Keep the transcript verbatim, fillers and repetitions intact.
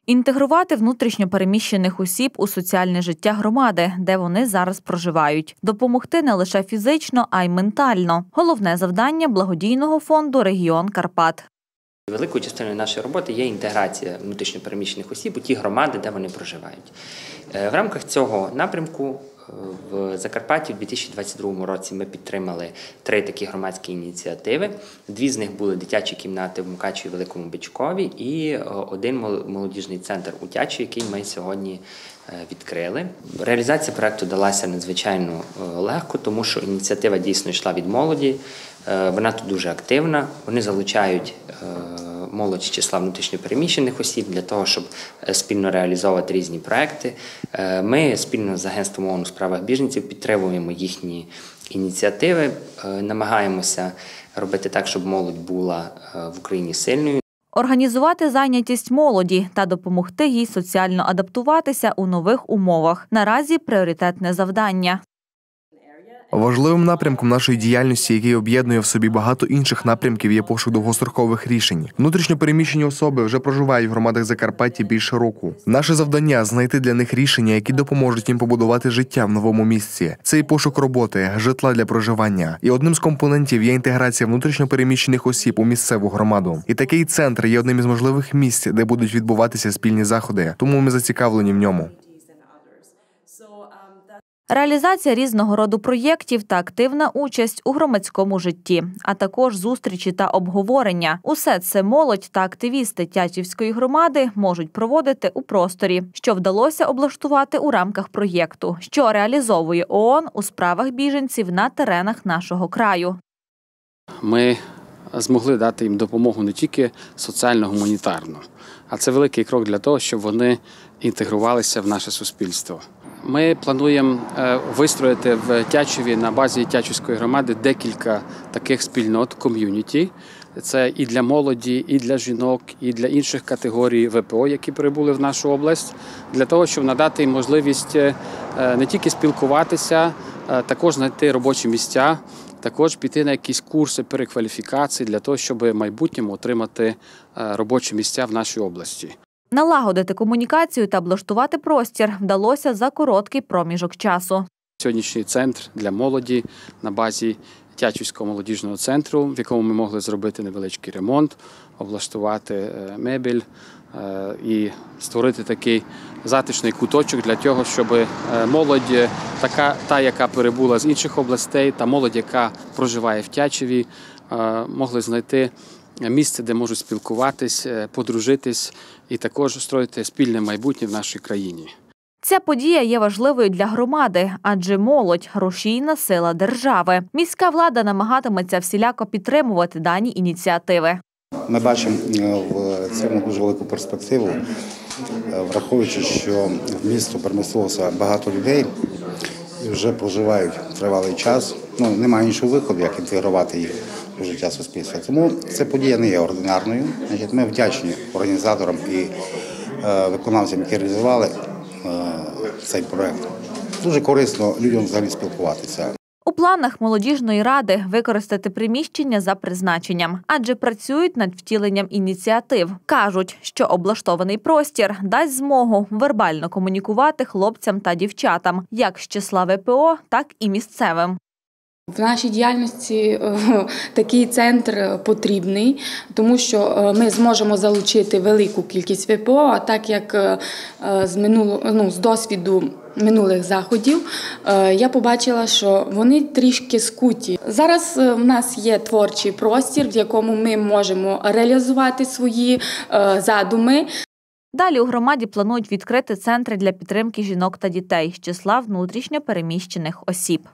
Інтегрувати внутрішньо переміщених осіб у соціальне життя громади, де вони зараз проживають. Допомогти не лише фізично, а й ментально. Головне завдання благодійного фонду «Регіон Карпат». Великою частиною нашої роботи є інтеграція внутрішньо переміщених осіб у ті громади, де вони проживають. В рамках цього напрямку в Закарпатті у дві тисячі двадцять другому році ми підтримали три такі громадські ініціативи. Дві з них були дитячі кімнати в Мукачеві, Великому Бичкові і один молодіжний центр у Тячі, який ми сьогодні відкрили. Реалізація проєкту далася надзвичайно легко, тому що ініціатива дійсно йшла від молоді. Вона тут дуже активна. Вони залучають молодь з числа внутрішньопереміщених осіб для того, щоб спільно реалізовувати різні проекти. Ми спільно з Агентством ООН у справах біженців підтримуємо їхні ініціативи, намагаємося робити так, щоб молодь була в Україні сильною. Організувати зайнятість молоді та допомогти їй соціально адаптуватися у нових умовах. Наразі пріоритетне завдання. Важливим напрямком нашої діяльності, який об'єднує в собі багато інших напрямків, є пошук довгострокових рішень. Внутрішньо переміщені особи вже проживають в громадах Закарпаття більше року. Наше завдання – знайти для них рішення, які допоможуть їм побудувати життя в новому місці. Це і пошук роботи, житла для проживання. І одним з компонентів є інтеграція внутрішньо переміщених осіб у місцеву громаду. І такий центр є одним із можливих місць, де будуть відбуватися спільні заходи. Тому ми зацікавлені в ньому. Реалізація різного роду проєктів та активна участь у громадському житті, а також зустрічі та обговорення. Усе це молодь та активісти Тячівської громади можуть проводити у просторі, що вдалося облаштувати у рамках проєкту, що реалізовує ООН у справах біженців на теренах нашого краю. Ми змогли дати їм допомогу не тільки соціально-гуманітарну, а це великий крок для того, щоб вони інтегрувалися в наше суспільство. Ми плануємо вистроїти в Тячеві на базі Тячівської громади декілька таких спільнот, ком'юніті. Це і для молоді, і для жінок, і для інших категорій ВПО, які прибули в нашу область, для того, щоб надати їм можливість не тільки спілкуватися, також знайти робочі місця, також піти на якісь курси перекваліфікації для того, щоб в майбутньому отримати робочі місця в нашій області. Налагодити комунікацію та облаштувати простір вдалося за короткий проміжок часу. Сьогоднішній центр для молоді на базі Тячівського молодіжного центру, в якому ми могли зробити невеличкий ремонт, облаштувати мебель і створити такий затишний куточок для того, щоб молодь, така, та, яка перебула з інших областей, та молодь, яка проживає в Тячеві, могли знайти місце, де можуть спілкуватись, подружитись і також строїти спільне майбутнє в нашій країні. Ця подія є важливою для громади, адже молодь – рушійна сила держави. Міська влада намагатиметься всіляко підтримувати дані ініціативи. Ми бачимо в цьому дуже велику перспективу, враховуючи, що в місто перемістилося багато людей і вже проживають тривалий час. Ну, немає іншого виходу, як інтегрувати їх у життя суспільства. Тому ця подія не є ординарною. Ми вдячні організаторам і виконавцям, які реалізували цей проєкт. Дуже корисно людям взагалі спілкуватися. У планах молодіжної ради використати приміщення за призначенням, адже працюють над втіленням ініціатив. Кажуть, що облаштований простір дасть змогу вербально комунікувати хлопцям та дівчатам, як з числа ВПО, так і місцевим. В нашій діяльності такий центр потрібний, тому що ми зможемо залучити велику кількість ВПО, а так як з минулого, ну, з досвіду минулих заходів я побачила, що вони трішки скуті. Зараз в нас є творчий простір, в якому ми можемо реалізувати свої задуми. Далі у громаді планують відкрити центри для підтримки жінок та дітей з числа внутрішньо переміщених осіб.